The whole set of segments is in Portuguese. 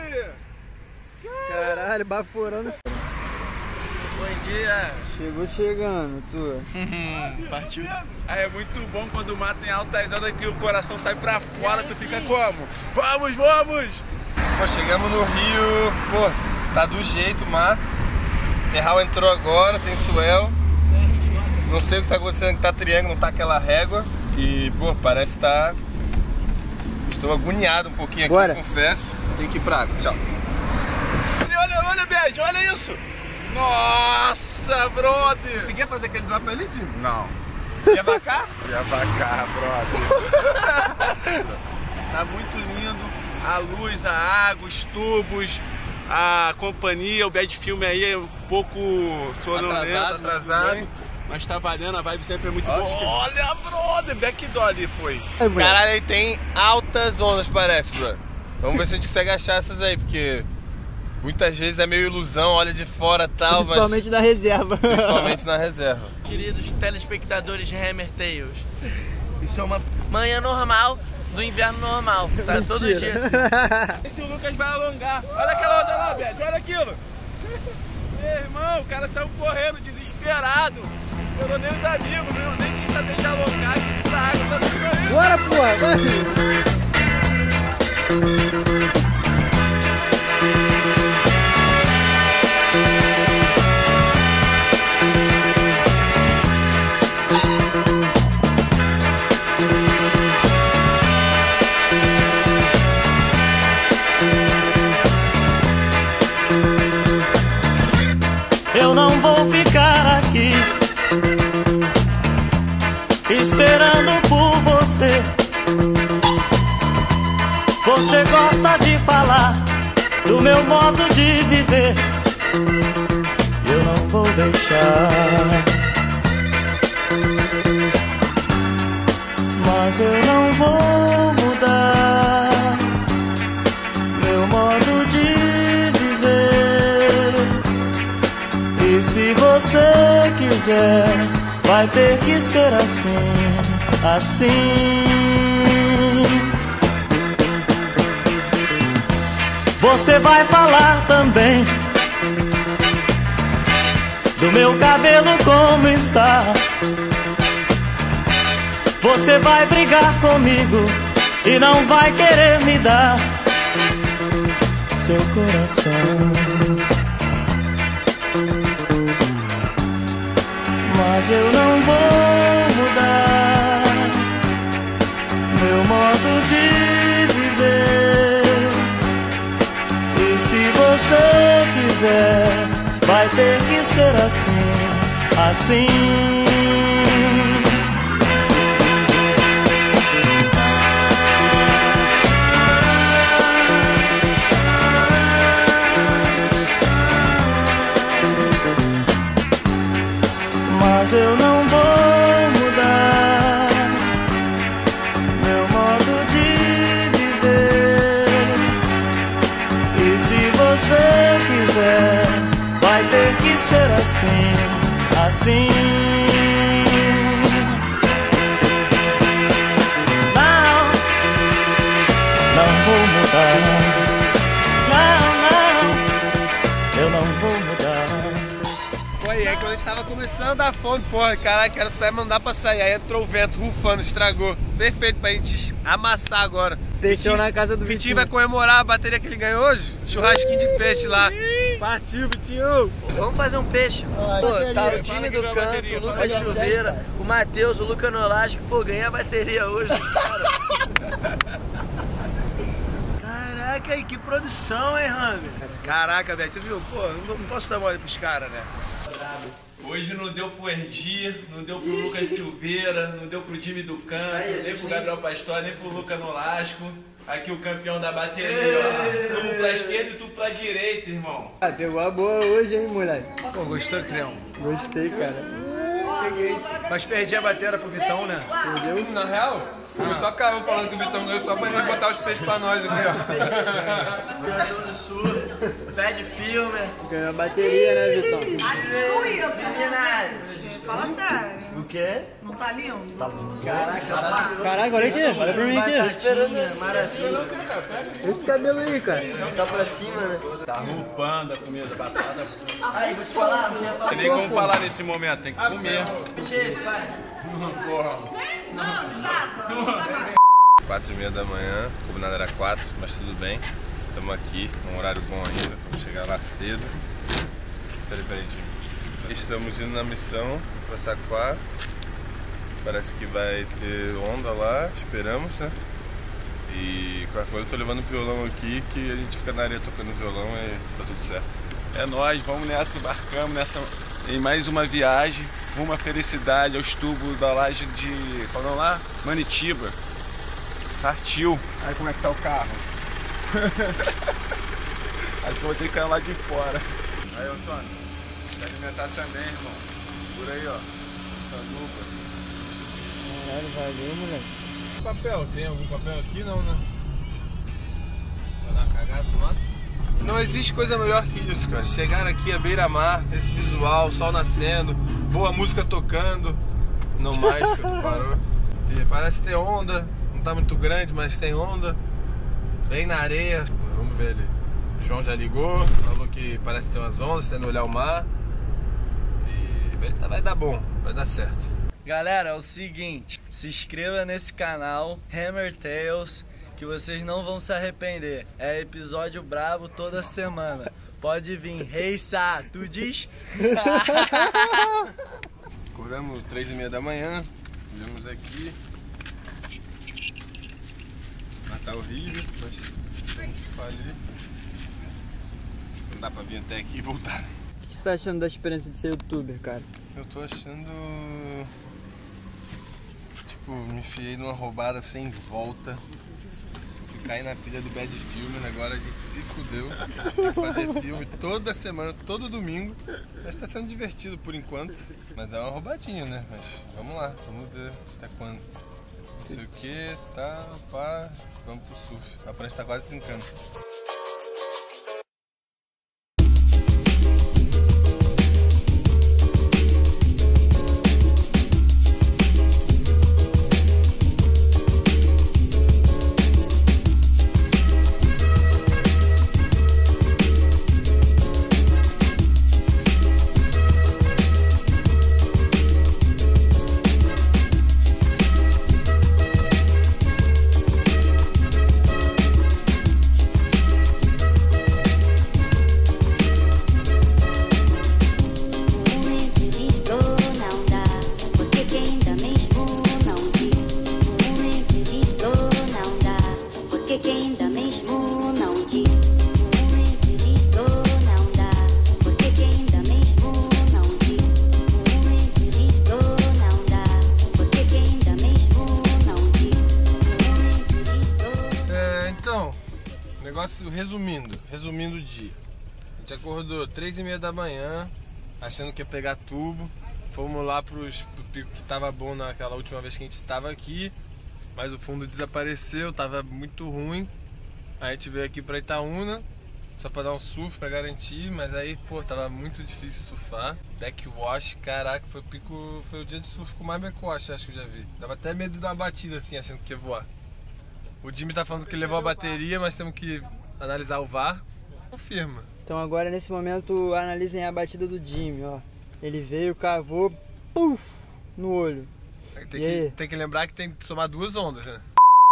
aí! Caralho, baforando. Bom dia! Chegou chegando, tu. Partiu. Aí é muito bom quando o mar tem altas ondas que o coração sai pra fora, tu fica como? Vamos, vamos! Pô, chegamos no Rio, pô, tá do jeito o mar. Terral entrou agora, tem swell. Não sei o que tá acontecendo, que tá triângulo, não tá aquela régua. E, pô, parece que tá... Estou agoniado um pouquinho aqui, Bora. confesso. Tenho que ir pra água, tchau. Olha, Beth, olha isso! Nossa, brother! Conseguia fazer aquele drop ali, Tim? Não. Ia pra cá? Ia pra cá, brother. Tá muito lindo. A luz, a água, os tubos, a companhia, o Bad Film aí é um pouco sonolento, atrasado. Mas tá valendo, a vibe sempre é muito boa. Olha, brother, backdoor ali foi. Caralho, aí tem altas ondas, parece, bro. Vamos ver se a gente consegue achar essas aí, porque muitas vezes é meio ilusão, olha de fora e tal, Principalmente na reserva. Principalmente na reserva. Queridos telespectadores de Hammer Tales, isso é uma manhã normal do inverno normal, tá? Mentira. Todo dia assim. Esse Lucas vai alongar. Olha aquela onda lá, Beth, olha aquilo. Meu irmão, o cara saiu correndo, desesperado. Eu nem os amigos, meu, nem quis saber de alongar, quis ir pra água, tá correndo. Bora, porra, vai. Eu não vou ficar aqui esperando por você. Você gosta de falar do meu modo de viver. Eu não vou deixar, mas eu não vou mudar meu modo de viver. E se você quiser, vai ter que ser assim, assim. Você vai falar também do meu cabelo como está. Você vai brigar comigo e não vai querer me dar seu coração. Mas eu não vou mudar meu modo de viver. E se você quiser, vai ter que ser assim, assim. Mas eu não vou mudar meu modo de viver. E se você quiser, vai ter que ser assim, assim. Não, não vou mudar. Não, eu não vou mudar. Foi aí quando a gente tava começando a dar fome, porra, caralho, quero sair, mas não dá pra sair. Aí entrou o vento rufando, estragou. Perfeito pra gente amassar agora. Peixão na casa do Vitinho Vitinho. vai comemorar a bateria que ele ganhou hoje. Churrasquinho de peixe lá. Partiu, Vitinho. Vamos fazer um peixe. Pô, tá o Jimmy do canto, o Lucas Silveira, o Matheus, o Luca Nolasco. Pô, ganhei a bateria hoje, cara. Caraca, aí, que produção, hein, Rami? Caraca, velho, tu viu? Pô, não posso dar mole pros caras, né? Hoje não deu pro Erdi, não deu pro Lucas Silveira, não deu pro Jimmy do Canto, nem pro Gabriel Pastor, nem pro Luca Nolasco. Aqui o campeão da bateria, ó. Tu pra esquerda e tu pra direita, irmão. Ah, pegou a boa hoje, hein, moleque? Pô, gostou, Crião? Gostei, cara. Mas perdi a bateria pro Vitão, né? Entendeu? Na real, eu só caiu falando que o Vitão ganhou só pra ele botar os peixes pra nós aqui, ó. Criador do Sul, Bad Filmer. Ganhou a bateria, né, Vitão? Meninas, Fala sério. O quê? Não tá lindo? Tá lindo. Caraca, olha aqui. Olha pra mim aqui. Tô esperando esse. Esse cabelo aí, cara. Tá pra cima, né? Tá rufando a comida, batata. Aí, vou te falar, não ia falar. Tem nem como falar nesse momento, tem que comer. Deixa esse, pai. Não tá. 4h30 da manhã, o combinado era 4, mas tudo bem. Estamos aqui, um horário bom ainda, vamos chegar lá cedo. Peraí, Jimmy. Estamos indo na missão para Saquá. Parece que vai ter onda lá, esperamos, né? E qualquer coisa eu tô levando o violão aqui, que a gente fica na areia tocando violão e tá tudo certo. É nóis, vamos nessa, embarcamos em mais uma viagem, rumo à felicidade, aos tubos da laje de, qual é lá? Manitiba. Partiu. Aí como é que tá o carro? Acho que eu vou ter que cair lá de fora. Aí, Antônio, se alimentar também, irmão. Por aí, ó. Sanduba. Caralho, valeu, moleque. Papel, tem algum papel aqui? Não, né? Vai dar uma cagada no mato? Não existe coisa melhor que isso, cara. Chegar aqui à beira-mar, esse visual, sol nascendo, boa música tocando. Não mais, que tu parou. E parece ter onda, não tá muito grande, mas tem onda. Bem na areia. Vamos ver ali. O João já ligou, falou que parece ter umas ondas, tendo olhar o mar. E vai dar bom, vai dar certo. Galera, é o seguinte, se inscreva nesse canal, Hammer Tales, que vocês não vão se arrepender. É episódio brabo toda semana. Pode vir, Reissa, tu diz? Acordamos 3h30 da manhã, viemos aqui. Tá horrível, mas tem que fazer. Não dá pra vir até aqui e voltar. O que você tá achando da experiência de ser youtuber, cara? Eu tô achando... Tipo, me enfiei numa roubada sem volta. Caí na pilha do Bad Film, agora a gente se fudeu. Tem que fazer filme toda semana, todo domingo. Mas tá sendo divertido por enquanto. Mas é uma roubadinha, né? Mas vamos lá, vamos ver até quando. Não sei o que, tá, pá, vamos pro surf. A prancha tá quase trincando. Resumindo o dia, a gente acordou 3h30 da manhã, achando que ia pegar tubo, fomos lá pro pico que tava bom naquela última vez que a gente estava aqui, mas o fundo desapareceu, tava muito ruim, aí a gente veio aqui pra Itaúna, só pra dar um surf pra garantir, mas aí, pô, tava muito difícil surfar, backwash, caraca, foi o dia de surf com mais backwash, acho que eu já vi, dava até medo de dar uma batida assim, achando que ia voar. O Jimmy tá falando que levou a bateria, mas temos que analisar o VAR, confirma. Então agora nesse momento analisem a batida do Jimmy, ó. Ele veio, cavou, puf, no olho. Tem que lembrar que tem que somar 2 ondas, né?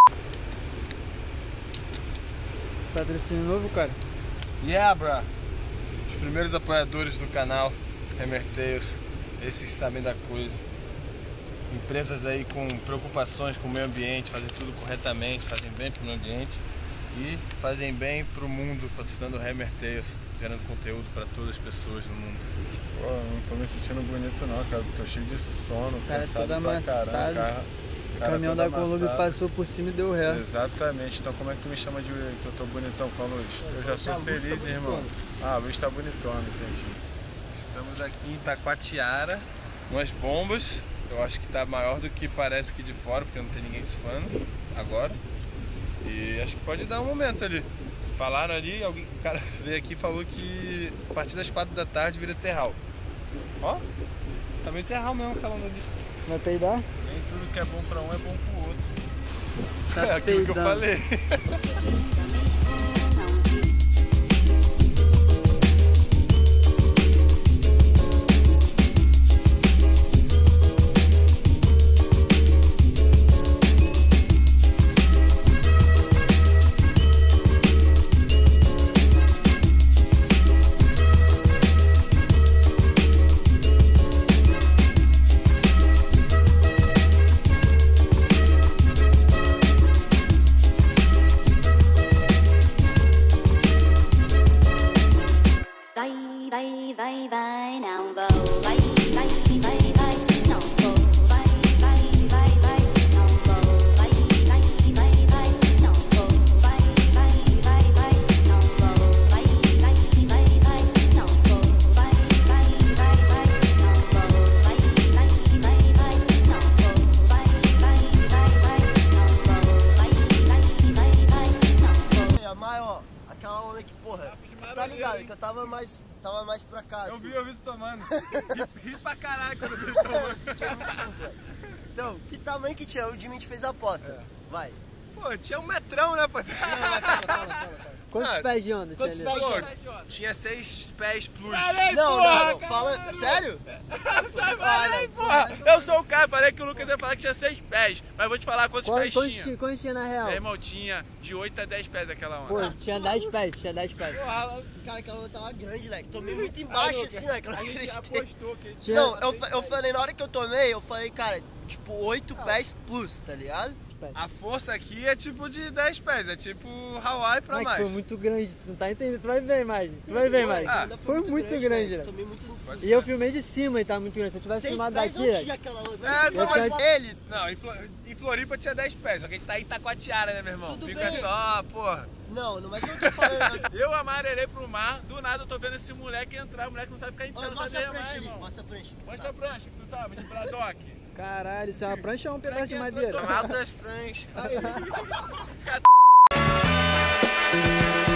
Patrocínio novo, cara? Yeah, bro! Os primeiros apoiadores do canal Hammer Tales, esses sabem da coisa. Empresas aí com preocupações com o meio ambiente, fazem tudo corretamente, fazem bem pro meio ambiente. E fazem bem pro mundo, patrocinando o Hammer Tales, gerando conteúdo para todas as pessoas no mundo. Pô, não tô me sentindo bonito não, cara. Tô cheio de sono, cara, cansado todo pra amassado. caramba. O caminhão da Colômbia passou por cima e deu ré. Exatamente. Então como é que tu me chama de que eu tô bonitão com a luz? Eu já sou feliz, irmão. Ah, a luz tá bonitona, entendi. Estamos aqui em Itacoatiara, umas bombas. Eu acho que tá maior do que parece aqui de fora, porque não tem ninguém surfando agora. E acho que pode dar um momento ali. Falaram ali, o cara veio aqui e falou que a partir das 4 da tarde vira terral. Ó, Tá meio terral mesmo aquela onda ali. Vai peidar? Nem tudo que é bom pra um é bom pro outro. Tá É aquilo que eu peidando. falei. Vai, não vou. Vai, não vou. Vai, não vou. Vai, não vou. Vai, não vou. Vai, não vou. Vai, A maior, aquela onda que, porra, tá ligado? Que eu tava mais pra cá. Eu assim. vi tu tomando. Ri pra caralho quando eu vi tu tomando. Então, que tamanho que tinha? O Jimmy fez a aposta. Vai. Pô, tinha 1 metrão, né, parceiro? Calma. Quantos pés de onda Quantos tinha ali? pés de onda? Tinha 6 pés plus. Não. Fala. Sério? Falei, porra! Eu sou o cara, falei que o Lucas ia falar que tinha 6 pés. Mas vou te falar quantos pés tinha. Quantos tinha na real? Meu irmão, tinha de 8 a 10 pés aquela onda. Pô, tinha 10 pés, tinha 10 pés. Cara, aquela onda tava grande, né? Tomei muito embaixo assim, né? Que eu não acreditei. que Tinha... Não, eu falei, na hora que eu tomei, eu falei, cara, tipo 8 pés plus, tá ligado? a força aqui é tipo de 10 pés, é tipo Hawaii pra Mas mais. foi muito grande, tu não tá entendendo, tu vai ver a imagem, tu vai ver a imagem. Ainda Foi muito grande, né? Tomei muito. E eu filmei de cima e tá muito grande, se eu tivesse 6 filmado pés daqui, não né? tinha aquela onda. É, não, mas Esse ele... Não, em Floripa tinha 10 pés, só que a gente tá em Itacoatiara, né, meu irmão? Tudo Fica bem. só, porra. Não, mas eu tô falando... Eu amarelei pro mar, do nada eu tô vendo esse moleque entrar, o moleque não sabe ficar em pé, Olha, não sabe mostra a remar, prancha ali, irmão. mostra a prancha. Mostra a prancha que tu tava, de Bradock. Caralho, isso é uma prancha ou um pedaço de madeira? Altas pranchas.